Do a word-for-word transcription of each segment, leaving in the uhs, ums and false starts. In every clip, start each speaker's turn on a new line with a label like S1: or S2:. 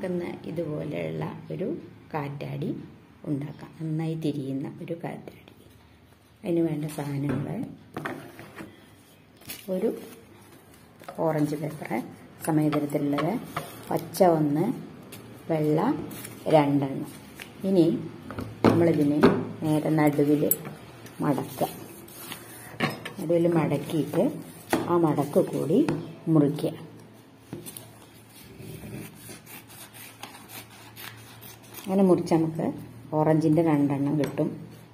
S1: നമുക്കിന്ന് ഇതുപോലെയുള്ള ഒരു കാറ്റാടി ഉണ്ടാക്കാം. നന്നായി തിരിയുന്ന ഒരു കാറ്റാടി. അതിന് വേണ്ട സാധനങ്ങൾ: ഒരു ഓറഞ്ച് പേപ്പർ സമയതരത്തിലുള്ളത്, പച്ച ഒന്ന്, വെള്ള രണ്ടെണ്ണം. ഇനി നമ്മളിതിനെ നേരെ നടുവിൽ മടക്കുക. നടുവിൽ മടക്കിയിട്ട് ആ മടക്ക് കൂടി മുറിക്കുക. അങ്ങനെ മുറിച്ച് നമുക്ക് ഓറഞ്ചിൻ്റെ രണ്ടെണ്ണം കിട്ടും.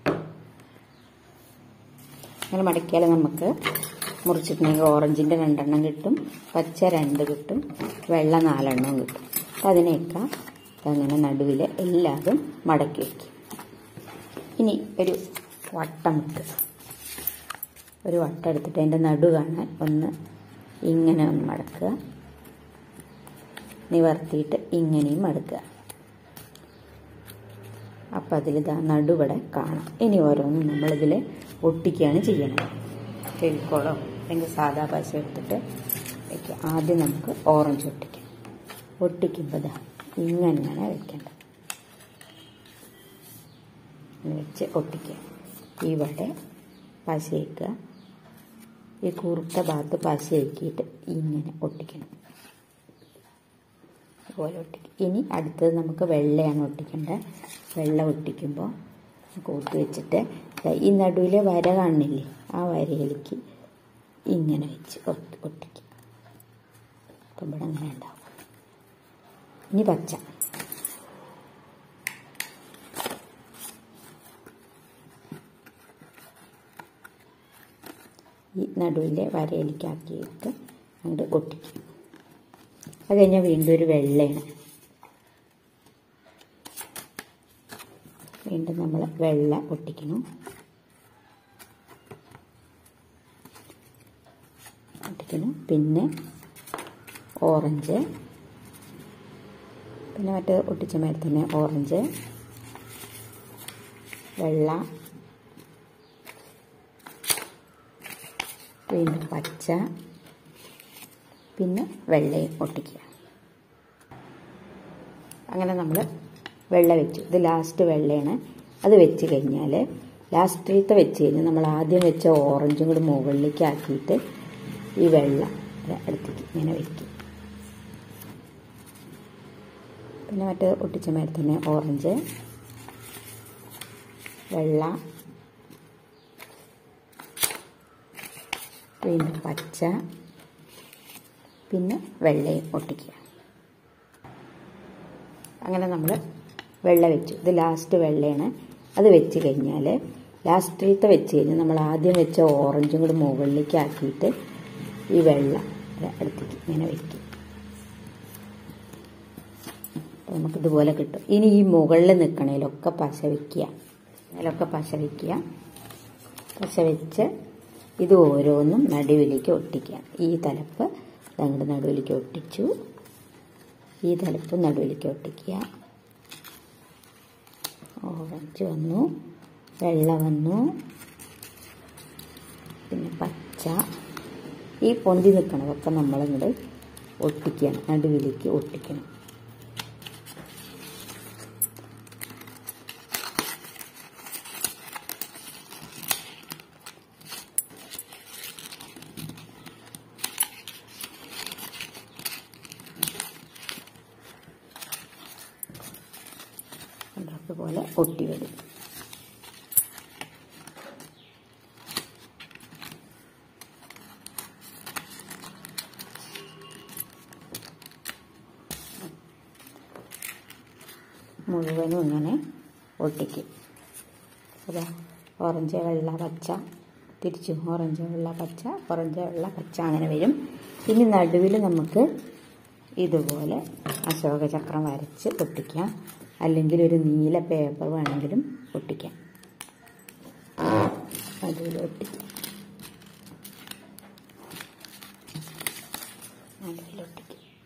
S1: അങ്ങനെ മടക്കിയാൽ നമുക്ക് മുറിച്ചിട്ടുണ്ടെങ്കിൽ ഓറഞ്ചിൻ്റെ രണ്ടെണ്ണം കിട്ടും, പച്ച രണ്ട് കിട്ടും, വെള്ള നാലെണ്ണവും കിട്ടും. അപ്പം അതിനെയൊക്കെ അങ്ങനെ നടുവിൽ എല്ലാതും മടക്കി വയ്ക്കും. ഇനി ഒരു വട്ടം ഇട്ട് ഒരു വട്ടം എടുത്തിട്ട് അതിൻ്റെ നടു കാണാൻ ഒന്ന് ഇങ്ങനെ ഒന്ന് മടക്കുക, നിവർത്തിയിട്ട് ഇങ്ങനെയും മടക്കുക. അപ്പം അതിലിതാ നടുവിടെ കാണാം. ഇനി ഓരോന്നും നമ്മളിതിൽ ഒട്ടിക്കുകയാണ് ചെയ്യണം. ഫെവിക്കോളോ അല്ലെങ്കിൽ സാധാ പശ എടുത്തിട്ട് വയ്ക്കുക. ആദ്യം നമുക്ക് ഓറഞ്ച് ഒട്ടിക്കാം. ഒട്ടിക്കുമ്പോൾ ഇതാ ഇങ്ങനെയാണ് വെക്കേണ്ടത്. വെച്ച് ഒട്ടിക്കുക. ഇവിടെ പശ വയ്ക്കുക. ഈ കുറുത്ത ഭാഗത്ത് പശ വയ്ക്കിയിട്ട് ഇങ്ങനെ ഒട്ടിക്കണം. അതുപോലെ ഒട്ടിക്കും. ഇനി അടുത്തത് നമുക്ക് വെള്ളയാണ് ഒട്ടിക്കേണ്ടത്. വെള്ള ഒട്ടിക്കുമ്പോൾ കൂട്ടി വെച്ചിട്ട് ഈ നടുവിലെ വര കാണില്ലേ, ആ വരയിലേക്ക് ഇങ്ങനെ വെച്ച് ഒട്ടിക്കും. അപ്പം ഇവിടെ അങ്ങനെ ഉണ്ടാവും. ഇനി പച്ച. ഈ നടുവിലെ വരയിലേക്കാക്കിയിട്ട് അങ്ങോട്ട് ഒട്ടിക്കും. അത് കഴിഞ്ഞാൽ വീണ്ടും ഒരു വെള്ളയാണ്. വീണ്ടും നമ്മൾ വെള്ള ഒട്ടിക്കണം. ഒട്ടിക്കണം. പിന്നെ ഓറഞ്ച്, പിന്നെ മറ്റേ ഒട്ടിച്ച മേലെ തന്നെ ഓറഞ്ച്, വെള്ള, വീണ്ടും പച്ച, പിന്നെ വെള്ളയും ഒട്ടിക്കുക. അങ്ങനെ നമ്മൾ വെള്ള വെച്ചു. ഇത് ലാസ്റ്റ് വെള്ളയാണ്. അത് വെച്ച് കഴിഞ്ഞാൽ ലാസ്റ്റിലത്തെ വെച്ച് കഴിഞ്ഞാൽ നമ്മൾ ആദ്യം വെച്ച ഓറഞ്ചും കൂടി മുകളിലേക്ക് ആക്കിയിട്ട് ഈ വെള്ള അടുത്തേക്ക് ഇങ്ങനെ വയ്ക്കും. പിന്നെ മറ്റേ ഒട്ടിച്ച മേലെ തന്നെ ഓറഞ്ച്, വെള്ള, വീണ്ടും പച്ച, പിന്നെ വെള്ളയും ഒട്ടിക്കുക. അങ്ങനെ നമ്മൾ വെള്ള വെച്ചു. ഇത് ലാസ്റ്റ് വെള്ളയാണ്. അത് വെച്ച് കഴിഞ്ഞാൽ ലാസ്റ്റിലത്തെ വെച്ച് കഴിഞ്ഞാൽ നമ്മൾ ആദ്യം വെച്ച ഓറഞ്ചും കൂടി മുകളിലേക്ക് ആക്കിയിട്ട് ഈ വെള്ള അടുത്തേക്ക് ഇങ്ങനെ വയ്ക്കും. അപ്പോൾ നമുക്കിതുപോലെ കിട്ടും. ഇനി ഈ മുകളിൽ നിൽക്കണേലൊക്കെ പശ വയ്ക്കുക. അതിലൊക്കെ പശ വയ്ക്കുക. പശ വെച്ച് ഇത് ഓരോന്നും നടുവിലേക്ക് ഒട്ടിക്കുക. ഈ തലപ്പ് അങ്ങോട്ട് നടുവിലേക്ക് ഒട്ടിച്ചു. ഈ തലപ്പ് നടുവിലേക്ക് ഒട്ടിക്കുക. ഓറഞ്ച് വന്നു, വെള്ള വന്നു, പിന്നെ പച്ച. ഈ പൊന്തി നിൽക്കണതൊക്കെ നമ്മളിങ്ങോട്ട് ഒട്ടിക്കണം, നടുവിലേക്ക് ഒട്ടിക്കണം. അതുപോലെ ഒട്ടി വരും. മുഴുവനും ഇങ്ങനെ ഒട്ടിക്കും. അതാ ഓറഞ്ച്, വെള്ള, പച്ച, തിരിച്ചു ഓറഞ്ച്, വെള്ള, പച്ച, ഓറഞ്ച്, വെള്ള, പച്ച അങ്ങനെ വരും. ഇനി നടുവിൽ നമുക്ക് ഇതുപോലെ അശോകചക്രം വരച്ച് ഒട്ടിക്കാം. അല്ലെങ്കിൽ ഒരു നീല പേപ്പർ വേണമെങ്കിലും ഒട്ടിക്കാം. നടുവിൽ ഒട്ടിക്കാം. നടുവിൽ ഒട്ടിക്കാം.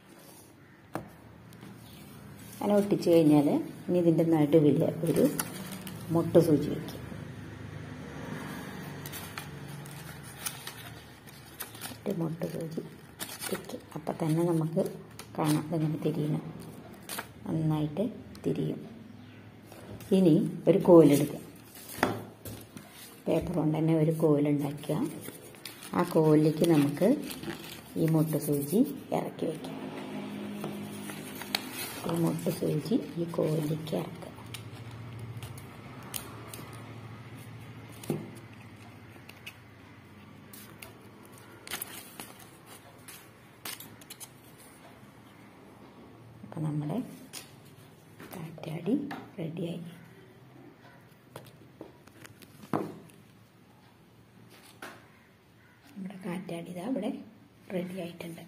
S1: അങ്ങനെ ഒട്ടിച്ചു കഴിഞ്ഞാൽ ഇനി ഇതിൻ്റെ നടുവിൽ ഒരു മുട്ട സൂചി വയ്ക്കും. ഒരു മുട്ട സൂചി വയ്ക്കും. അപ്പം തന്നെ നമുക്ക് കാണാം ഇങ്ങനെ തിരിയണം. നന്നായിട്ട് തിരിയും. ഇനി ഒരു കോലെടുക്കുക. പേപ്പർ കൊണ്ട് തന്നെ ഒരു കോലുണ്ടാക്കുക. ആ കോലിലേക്ക് നമുക്ക് ഈ മുട്ട സൂചി ഇറക്കി വയ്ക്കാം. ഈ മുട്ട സൂചി ഈ കോലിലേക്ക് ഇറക്കുക. അപ്പം നമ്മുടെ കാറ്റാടി റെഡിയായി. നമ്മുടെ കാറ്റാടി ഇതാ ഇവിടെ റെഡി ആയിട്ടുണ്ട്.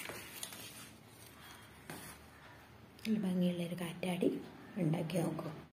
S1: ഈ ഭംഗിയുള്ളൊരു കാറ്റാടി ഉണ്ടാക്കി നോക്കൂ.